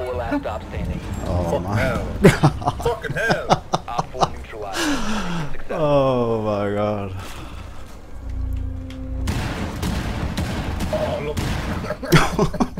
4 last stop standing. Oh Fucking my. hell. Fucking hell. Op 4 neutralized. Mission successful. Oh my god. Oh, look.